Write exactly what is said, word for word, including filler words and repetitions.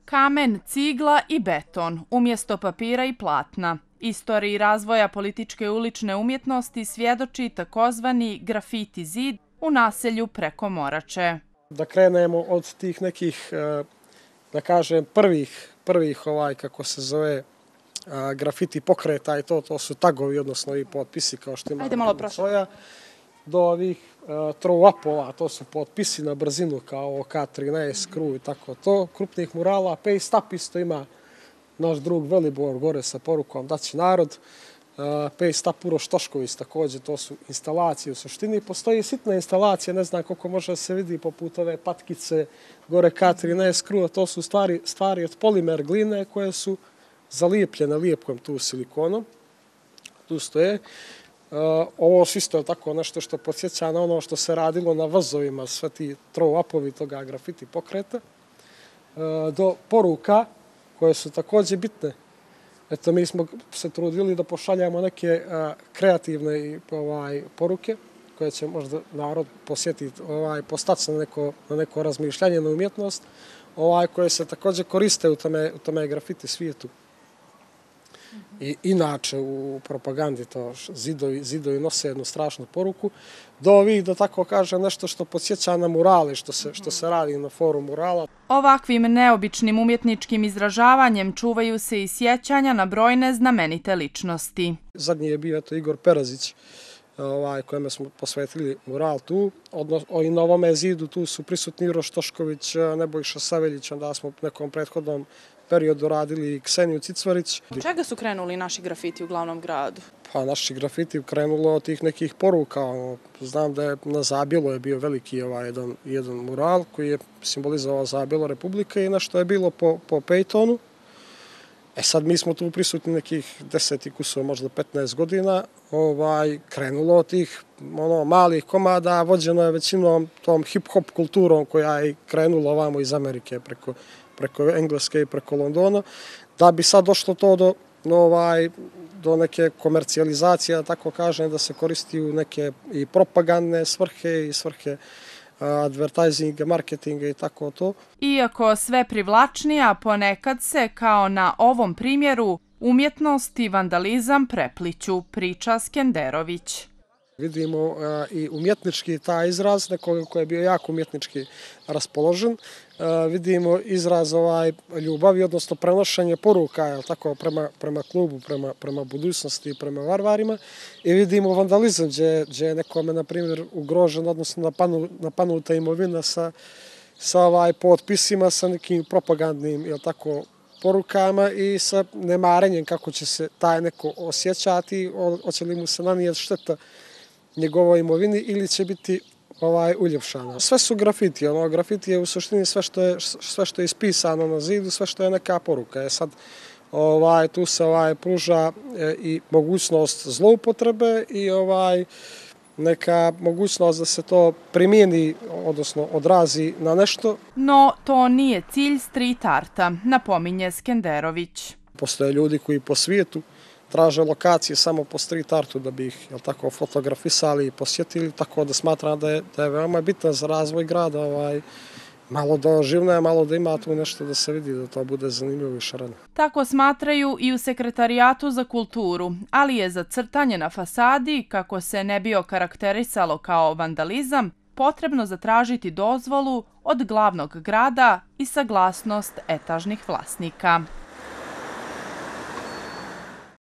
Kamen, cigla i beton, umjesto papira i platna. Istoriji razvoja političke ulične umjetnosti svjedoči takozvani grafiti zid u naselju preko Morače. Da krenemo od tih nekih, da kažem, prvih, prvih ovaj, kako se zove, grafiti pokreta i to, to su tagovi, odnosno i potpisi kao što ima. Ajde malo prošlo. Do ovih throw-upova, to su potpisi na brzinu kao K trinaest, Kru i tako to, krupnih murala. Paste Up isto ima naš drug Velibor gore sa porukom da će narod. Paste Up Uroš Tošković također, to su instalacije u suštini. Postoji sitna instalacija, ne znam koliko može da se vidi poput ove patkice gore K trinaest, Kru, to su stvari, stvari od polimer gline koje su zalijepljene lijepkom tu silikonom. Tu stoje. Ovo su isto tako nešto što podsjeća na ono što se radilo na vazovima, sve ti throw-upovi toga grafiti pokreta, do poruka koje su također bitne. Eto, mi smo se trudili da pošaljamo neke kreativne poruke koje će možda narod posjetiti, postati na neko, na neko razmišljanje, na umjetnost, koje se također koriste u tome, u tome grafiti svijetu. I inače u propagandi to zidovi, zidovi nose jednu strašnu poruku. Do ovih, da tako kažem, nešto što podsjeća na murale, što se, što se radi na forum murala. Ovakvim neobičnim umjetničkim izražavanjem čuvaju se i sjećanja na brojne znamenite ličnosti. Zadnji je bio eto, Igor Perazić, ovaj, kojeme smo posvetili mural tu. Odnosno, i na ovome zidu tu su prisutni Uroš Tošković, Nebojša Saveljić, onda smo u nekom prethodnom periodu radili Kseniju Cicvarić. Od čega su krenuli naši grafiti u glavnom gradu? Pa naši grafiti krenulo od tih nekih poruka. Znam da je na Zabjelu je bio veliki ovaj jedan, jedan mural koji je simbolizovao Zabjelo Republike i nešto je bilo po, po Pejtonu. E sad mi smo tu prisutni nekih deset i kusova, možda petnaest godina. Ovaj, krenulo od tih ono, malih komada, vođeno je većinom tom hip-hop kulturom koja je krenula ovamo iz Amerike preko preko Engleske i preko Londona, da bi sad došlo to do, ovaj, do neke komercijalizacije, da tako kažem, da se koristi u neke i propagandne svrhe i svrhe advertisinga, marketinga i tako to. Iako sve privlačnija, ponekad se, kao na ovom primjeru, umjetnost i vandalizam prepliću, priča Skenderović. Vidimo uh, i umjetnički taj izraz, nekoga koji je bio jako umjetnički raspoložen. Uh, vidimo izraz ovaj ljubavi, odnosno prenošenje poruka, jel tako, prema, prema klubu, prema, prema budućnosti i prema varvarima. I vidimo vandalizam, gdje, gdje je nekome, na primjer, ugrožen, odnosno napanu, napanuta imovina sa, sa ovaj potpisima, sa nekim propagandnim, jel tako, porukama i sa nemarenjem kako će se taj neko osjećati, hoće li mu se nanijeti šteta njegovoj imovini ili će biti ovaj, uljepšana. Sve su grafiti, ono, grafiti je u suštini sve što je, sve što je ispisano na zidu, sve što je neka poruka. Je sad, ovaj, tu se ovaj, pruža e, i mogućnost zloupotrebe i ovaj, neka mogućnost da se to primijeni, odnosno odrazi na nešto. No, to nije cilj street arta, napominje Skenderović. Postoje ljudi koji po svijetu traže lokacije samo po street artu da bi ih jel tako, fotografisali i posjetili, tako da smatram da je, da je veoma bitno za razvoj grada ovaj, malo da oživne, malo da ima tu nešto da se vidi, da to bude zanimljivo i šareno. Tako smatraju i u Sekretarijatu za kulturu, ali je za crtanje na fasadi, kako se ne bi okarakterisalo kao vandalizam, potrebno zatražiti dozvolu od glavnog grada i saglasnost etažnih vlasnika.